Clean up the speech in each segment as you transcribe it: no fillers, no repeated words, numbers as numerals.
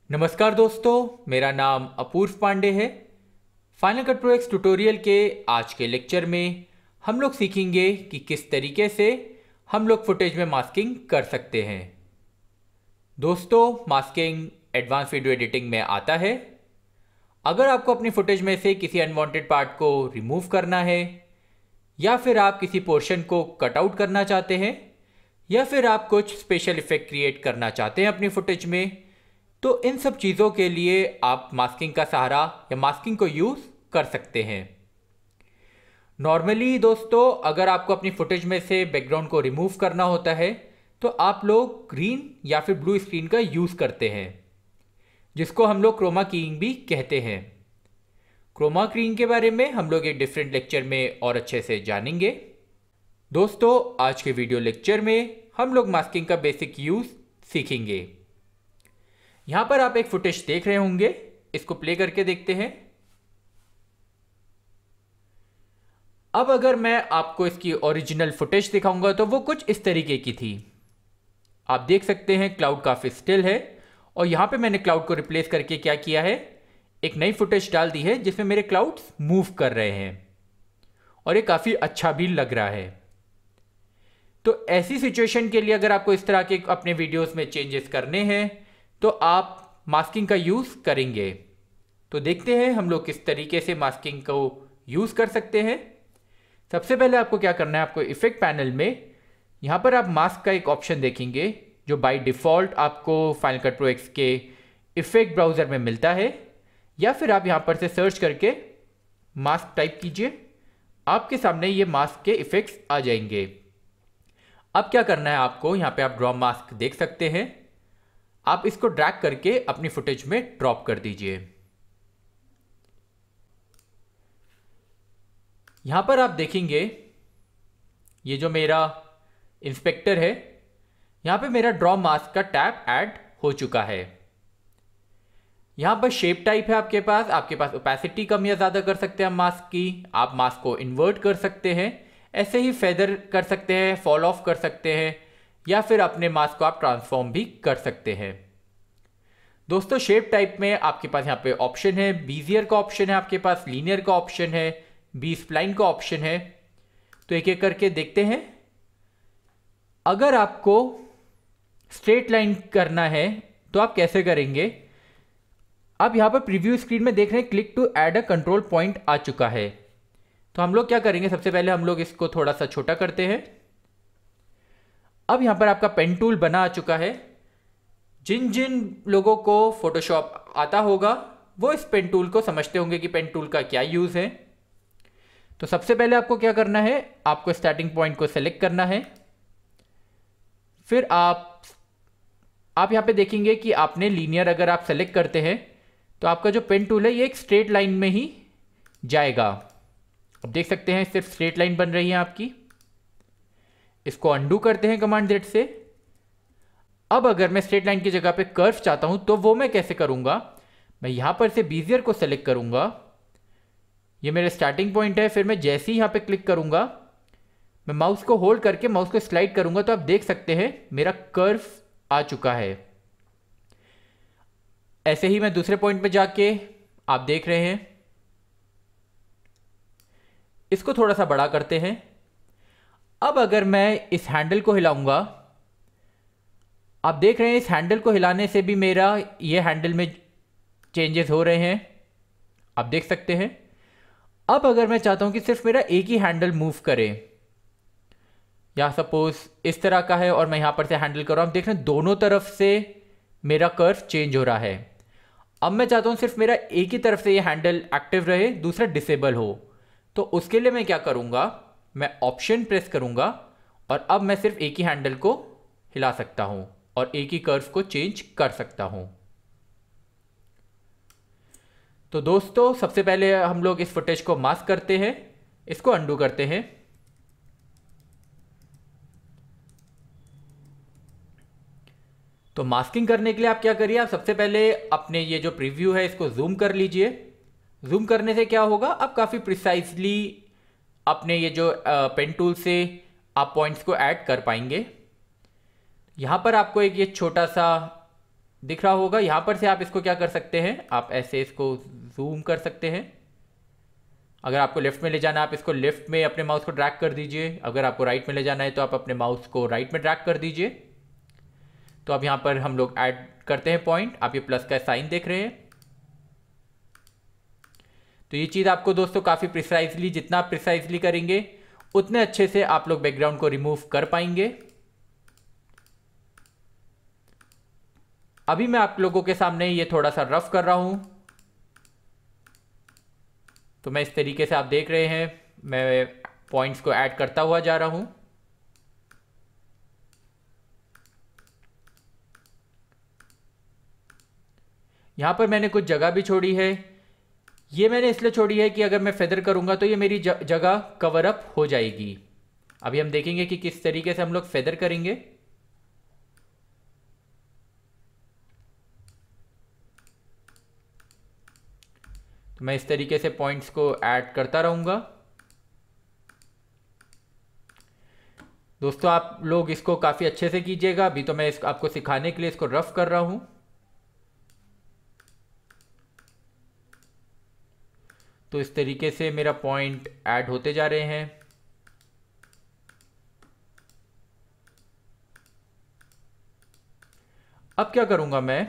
नमस्कार दोस्तों, मेरा नाम अपूर्व पांडे है। Final cut pro X tutorial के आज के लेक्चर में हम लोग सीखेंगे कि किस तरीके से हम लोग फुटेज में मास्किंग कर सकते हैं। दोस्तों, मास्किंग एडवांस वीडियो एडिटिंग में आता है। अगर आपको अपनी फुटेज में से किसी अनवांटेड पार्ट को रिमूव करना है, या फिर आप किसी पोर्शन को कट आउट करना चाहते हैं, या फिर आप कुछ स्पेशल इफेक्ट क्रिएट करना चाहते हैं अपनी फुटेज में, तो इन सब चीज़ों के लिए आप मास्किंग का सहारा या मास्किंग को यूज़ कर सकते हैं। नॉर्मली दोस्तों, अगर आपको अपनी फुटेज में से बैकग्राउंड को रिमूव करना होता है तो आप लोग ग्रीन या फिर ब्लू स्क्रीन का यूज़ करते हैं, जिसको हम लोग क्रोमा कीइंग भी कहते हैं। क्रोमा कीइंग के बारे में हम लोग एक डिफरेंट लेक्चर में और अच्छे से जानेंगे। दोस्तों, आज के वीडियो लेक्चर में हम लोग मास्किंग का बेसिक यूज़ सीखेंगे। यहां पर आप एक फुटेज देख रहे होंगे, इसको प्ले करके देखते हैं। अब अगर मैं आपको इसकी ओरिजिनल फुटेज दिखाऊंगा तो वो कुछ इस तरीके की थी। आप देख सकते हैं क्लाउड काफी स्टिल है, और यहां पे मैंने क्लाउड को रिप्लेस करके क्या किया है, एक नई फुटेज डाल दी है जिसमें मेरे क्लाउड्स मूव कर रहे हैं और ये काफी अच्छा भी लग रहा है। तो ऐसी सिचुएशन के लिए अगर आपको इस तरह के अपने वीडियोस में चेंजेस करने हैं तो आप मास्किंग का यूज़ करेंगे। तो देखते हैं हम लोग किस तरीके से मास्किंग को यूज़ कर सकते हैं। सबसे पहले आपको क्या करना है, आपको इफेक्ट पैनल में यहाँ पर आप मास्क का एक ऑप्शन देखेंगे जो बाय डिफ़ॉल्ट आपको फाइनल कट प्रो एक्स के इफेक्ट ब्राउज़र में मिलता है, या फिर आप यहाँ पर से सर्च करके मास्क टाइप कीजिए, आपके सामने ये मास्क के इफेक्ट्स आ जाएंगे। अब क्या करना है आपको, यहाँ पे आप ड्रॉ मास्क देख सकते हैं, आप इसको ड्रैग करके अपनी फुटेज में ड्रॉप कर दीजिए। यहां पर आप देखेंगे ये जो मेरा इंस्पेक्टर है, यहां पे मेरा ड्रॉ मास्क का टैब ऐड हो चुका है। यहां पर शेप टाइप है आपके पास ओपेसिटी कम या ज्यादा कर सकते हैं हम मास्क की। आप मास्क को इन्वर्ट कर सकते हैं, ऐसे ही फेदर कर सकते हैं, फॉल ऑफ कर सकते हैं, या फिर अपने मास्क को आप ट्रांसफॉर्म भी कर सकते हैं। दोस्तों, शेप टाइप में आपके पास यहाँ पे ऑप्शन है, बीजियर का ऑप्शन है, आपके पास लीनियर का ऑप्शन है, बी स्प्लाइन का ऑप्शन है। तो एक एक करके देखते हैं। अगर आपको स्ट्रेट लाइन करना है तो आप कैसे करेंगे, आप यहाँ पर प्रीव्यू स्क्रीन में देख रहे हैं click to add a control point आ चुका है। तो हम लोग क्या करेंगे, सबसे पहले हम लोग इसको थोड़ा सा छोटा करते हैं। अब यहाँ पर आपका पेन टूल बना आ चुका है। जिन जिन लोगों को फोटोशॉप आता होगा वो इस पेन टूल को समझते होंगे कि पेन टूल का क्या यूज़ है। तो सबसे पहले आपको क्या करना है, आपको स्टार्टिंग पॉइंट को सेलेक्ट करना है। फिर आप यहाँ पे देखेंगे कि आपने लीनियर अगर आप सेलेक्ट करते हैं तो आपका जो पेन टूल है ये एक स्ट्रेट लाइन में ही जाएगा। अब देख सकते हैं सिर्फ स्ट्रेट लाइन बन रही है आपकी। इसको अंडू करते हैं कमांड जेड से। अब अगर मैं स्ट्रेट लाइन की जगह पे कर्व चाहता हूं तो वो मैं कैसे करूंगा, मैं यहां पर से बीजियर को सेलेक्ट करूंगा, ये मेरे स्टार्टिंग पॉइंट है। फिर मैं जैसे ही यहां पे क्लिक करूंगा, मैं माउस को होल्ड करके माउस को स्लाइड करूंगा तो आप देख सकते हैं मेरा कर्व आ चुका है। ऐसे ही मैं दूसरे पॉइंट पे जाके आप देख रहे हैं, इसको थोड़ा सा बड़ा करते हैं। अब अगर मैं इस हैंडल को हिलाऊंगा, आप देख रहे हैं इस हैंडल को हिलाने से भी मेरा ये हैंडल में चेंजेस हो रहे हैं, आप देख सकते हैं। अब अगर मैं चाहता हूं कि सिर्फ मेरा एक ही हैंडल मूव करे, या सपोज इस तरह का है और मैं यहां पर से हैंडल कर रहा हूं, देख रहे हैं दोनों तरफ से मेरा कर्व चेंज हो रहा है। अब मैं चाहता हूं सिर्फ मेरा एक ही तरफ से ये हैंडल एक्टिव रहे, दूसरा डिसेबल हो। तो उसके लिए मैं क्या करूंगा, मैं ऑप्शन प्रेस करूंगा और अब मैं सिर्फ एक ही हैंडल को हिला सकता हूं और एक ही कर्व को चेंज कर सकता हूं। तो दोस्तों, सबसे पहले हम लोग इस फुटेज को मास्क करते हैं, इसको अंडू करते हैं। तो मास्किंग करने के लिए आप क्या करिए, आप सबसे पहले अपने ये जो प्रीव्यू है इसको जूम कर लीजिए। जूम करने से क्या होगा, आप काफ़ी प्रिसाइजली अपने ये जो पेन टूल से आप पॉइंट्स को ऐड कर पाएंगे। यहाँ पर आपको एक ये छोटा सा दिख रहा होगा। यहाँ पर से आप इसको क्या कर सकते हैं, आप ऐसे इसको जूम कर सकते हैं। अगर आपको लेफ्ट में ले जाना है आप इसको लेफ्ट में अपने माउस को ड्रैग कर दीजिए, अगर आपको राइट में ले जाना है तो आप अपने माउस को राइट में ड्रैग कर दीजिए। तो अब यहाँ पर हम लोग ऐड करते हैं पॉइंट, आप ये प्लस का साइन देख रहे हैं। तो ये चीज़ आपको दोस्तों काफ़ी प्रिसाइजली, जितना आप प्रिसाइजली करेंगे उतने अच्छे से आप लोग बैकग्राउंड को रिमूव कर पाएंगे। अभी मैं आप लोगों के सामने ये थोड़ा सा रफ कर रहा हूं। तो मैं इस तरीके से आप देख रहे हैं, मैं पॉइंट्स को ऐड करता हुआ जा रहा हूं। यहां पर मैंने कुछ जगह भी छोड़ी है। ये मैंने इसलिए छोड़ी है कि अगर मैं फेदर करूंगा तो ये मेरी जगह कवर अप हो जाएगी। अभी हम देखेंगे कि किस तरीके से हम लोग फेदर करेंगे। तो मैं इस तरीके से पॉइंट्स को ऐड करता रहूंगा। दोस्तों आप लोग इसको काफ़ी अच्छे से कीजिएगा। अभी तो मैं आपको सिखाने के लिए इसको रफ कर रहा हूं। तो इस तरीके से मेरा पॉइंट ऐड होते जा रहे हैं। अब क्या करूंगा मैं,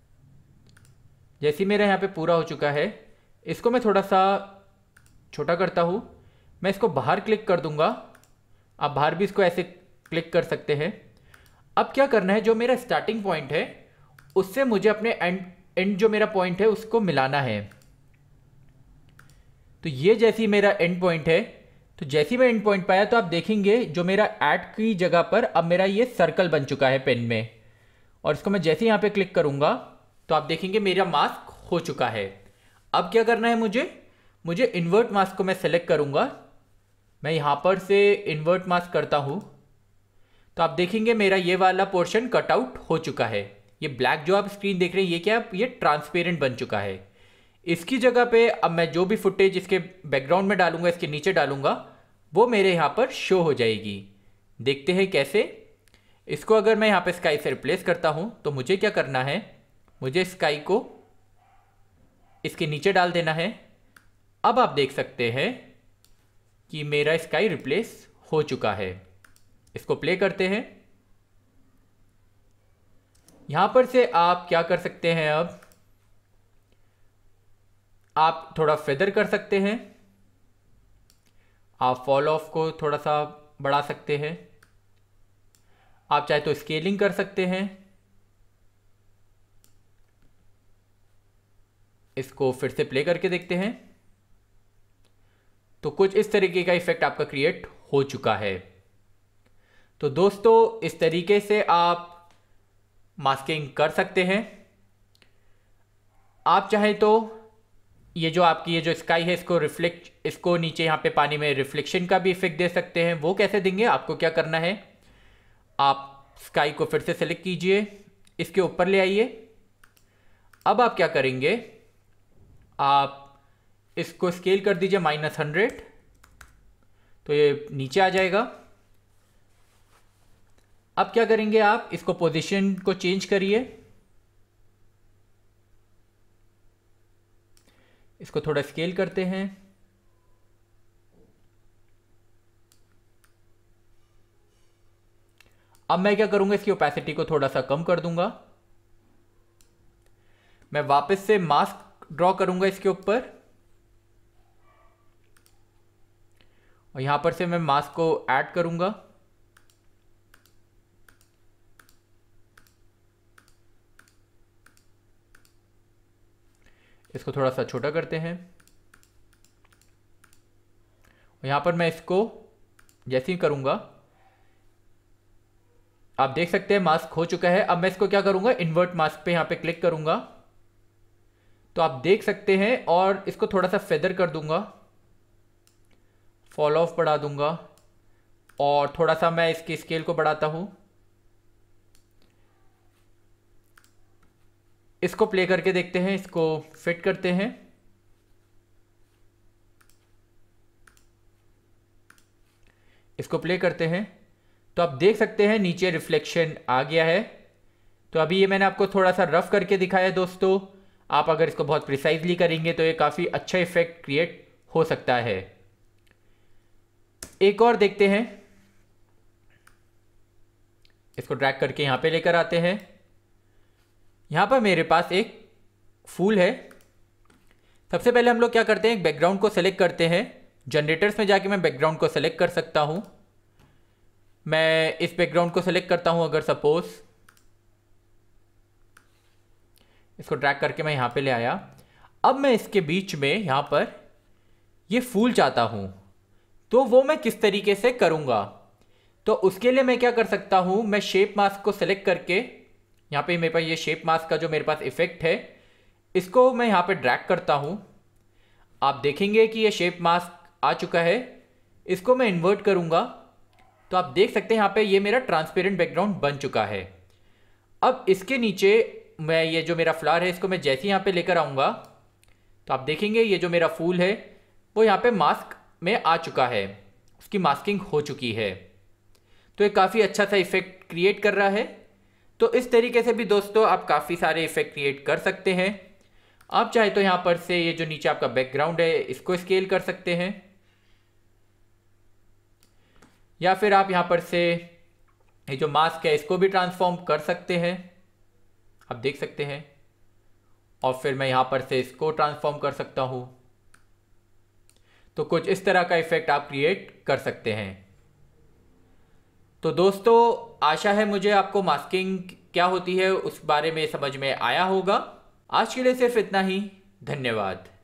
जैसे मेरा यहाँ पे पूरा हो चुका है, इसको मैं थोड़ा सा छोटा करता हूँ। मैं इसको बाहर क्लिक कर दूंगा। आप बाहर भी इसको ऐसे क्लिक कर सकते हैं। अब क्या करना है, जो मेरा स्टार्टिंग पॉइंट है उससे मुझे अपने एंड जो मेरा पॉइंट है उसको मिलाना है। तो ये जैसी मेरा एंड पॉइंट है, तो जैसे मैं एंड पॉइंट पाया तो आप देखेंगे जो मेरा ऐड की जगह पर अब मेरा ये सर्कल बन चुका है पेन में। और इसको मैं जैसे यहाँ पे क्लिक करूँगा तो आप देखेंगे मेरा मास्क हो चुका है। अब क्या करना है, मुझे इन्वर्ट मास्क को मैं सेलेक्ट करूँगा। मैं यहाँ पर से इन्वर्ट मास्क करता हूँ तो आप देखेंगे मेरा ये वाला पोर्शन कटआउट हो चुका है। ये ब्लैक जो आप स्क्रीन देख रहे हैं ये क्या, ये ट्रांसपेरेंट बन चुका है। इसकी जगह पे अब मैं जो भी फुटेज इसके बैकग्राउंड में डालूंगा, इसके नीचे डालूंगा, वो मेरे यहाँ पर शो हो जाएगी। देखते हैं कैसे। इसको अगर मैं यहाँ पे स्काई से रिप्लेस करता हूँ तो मुझे क्या करना है, मुझे स्काई को इसके नीचे डाल देना है। अब आप देख सकते हैं कि मेरा स्काई रिप्लेस हो चुका है। इसको प्ले करते हैं। यहां पर से आप क्या कर सकते हैं, अब आप थोड़ा फेदर कर सकते हैं, आप फॉल ऑफ को थोड़ा सा बढ़ा सकते हैं, आप चाहे तो स्केलिंग कर सकते हैं। इसको फिर से प्ले करके देखते हैं। तो कुछ इस तरीके का इफेक्ट आपका क्रिएट हो चुका है। तो दोस्तों इस तरीके से आप मास्किंग कर सकते हैं। आप चाहें तो ये जो आपकी ये जो स्काई है इसको नीचे यहाँ पे पानी में रिफ्लेक्शन का भी इफेक्ट दे सकते हैं। वो कैसे देंगे, आपको क्या करना है, आप स्काई को फिर से सेलेक्ट कीजिए, इसके ऊपर ले आइए। अब आप क्या करेंगे, आप इसको स्केल कर दीजिए -100, तो ये नीचे आ जाएगा। अब क्या करेंगे, आप इसको पोजीशन को चेंज करिए, इसको थोड़ा स्केल करते हैं। अब मैं क्या करूंगा, इसकी ओपेसिटी को थोड़ा सा कम कर दूंगा। मैं वापस से मास्क ड्रॉ करूंगा इसके ऊपर और यहां पर से मैं मास्क को ऐड करूंगा। इसको थोड़ा सा छोटा करते हैं और यहां पर मैं इसको जैसे ही करूंगा आप देख सकते हैं मास्क हो चुका है। अब मैं इसको क्या करूंगा, इन्वर्ट मास्क पे यहां पे क्लिक करूंगा तो आप देख सकते हैं, और इसको थोड़ा सा फेदर कर दूंगा, फॉल ऑफ बढ़ा दूंगा और थोड़ा सा मैं इसकी स्केल को बढ़ाता हूं। इसको प्ले करके देखते हैं, इसको फिट करते हैं। इसको प्ले करते हैं तो आप देख सकते हैं नीचे रिफ्लेक्शन आ गया है। तो अभी ये मैंने आपको थोड़ा सा रफ करके दिखाया है दोस्तों। आप अगर इसको बहुत प्रिसाइजली करेंगे तो ये काफ़ी अच्छा इफेक्ट क्रिएट हो सकता है। एक और देखते हैं, इसको ड्रैग करके यहाँ पे लेकर आते हैं। यहाँ पर मेरे पास एक फूल है। सबसे पहले हम लोग क्या करते हैं, एक बैकग्राउंड को सेलेक्ट करते हैं। जनरेटर्स में जाके मैं बैकग्राउंड को सेलेक्ट कर सकता हूँ। मैं इस बैकग्राउंड को सेलेक्ट करता हूँ। अगर सपोज इसको ड्रैग करके मैं यहाँ पे ले आया। अब मैं इसके बीच में यहाँ पर ये फूल चाहता हूँ, तो वो मैं किस तरीके से करूँगा। तो उसके लिए मैं क्या कर सकता हूँ, मैं शेप मास्क को सेलेक्ट करके यहाँ पे मेरे पास ये शेप मास्क का जो मेरे पास इफेक्ट है, इसको मैं यहाँ पे ड्रैग करता हूँ। आप देखेंगे कि ये शेप मास्क आ चुका है। इसको मैं इन्वर्ट करूँगा तो आप देख सकते हैं यहाँ पे ये मेरा ट्रांसपेरेंट बैकग्राउंड बन चुका है। अब इसके नीचे मैं ये जो मेरा फ्लावर है इसको मैं जैसे यहाँ पे लेकर आऊँगा तो आप देखेंगे ये जो मेरा फूल है वो यहाँ पे मास्क में आ चुका है, उसकी मास्किंग हो चुकी है। तो ये काफ़ी अच्छा सा इफेक्ट क्रिएट कर रहा है। तो इस तरीके से भी दोस्तों आप काफ़ी सारे इफेक्ट क्रिएट कर सकते हैं। आप चाहे तो यहाँ पर से ये जो नीचे आपका बैकग्राउंड है इसको स्केल कर सकते हैं, या फिर आप यहाँ पर से ये जो मास्क है इसको भी ट्रांसफॉर्म कर सकते हैं। आप देख सकते हैं। और फिर मैं यहाँ पर से इसको ट्रांसफॉर्म कर सकता हूँ। तो कुछ इस तरह का इफेक्ट आप क्रिएट कर सकते हैं। तो दोस्तों आशा है मुझे आपको मास्किंग क्या होती है उस बारे में समझ में आया होगा। आज के लिए सिर्फ इतना ही। धन्यवाद।